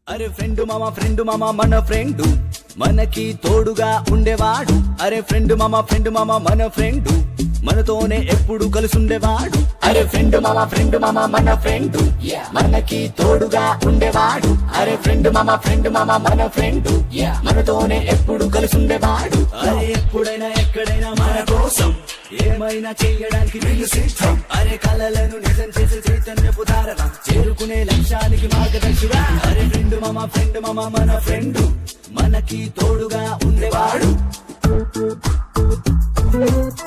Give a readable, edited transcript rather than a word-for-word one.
అరే ఫ్రెండ్ మామ మన ఫ్రెండ్ మనకి తోడుగా ఉండేవాడు. అరే ఫ్రెండ్ మామ మన ఫ్రెండ్ మనతోనే ఎప్పుడు కలిసుండేవాడు. అరే ఫ్రెండ్ మామ మన ఫ్రెండ్ మనకి తోడుగా ఉండేవాడు. అరే ఫ్రెండ్ మామ మన ఫ్రెండ్ మనతోనే ఎప్పుడు కలిసుండేవాడు. అరే ఎప్పుడైనా ఎక్కడైనా మన కోసం ఏమైనా చేయడానికి వీళ్ళు సిద్ధం. అరే కలలను నిజం చేసే చైతన్యపు ధారణ చేరుకునే లక్ష్యానికి మార్గదర్శిగా. అరే ఫ్రెండ్ మామ మన ఫ్రెండ్ మనకి తోడుగా ఉండేవాడు.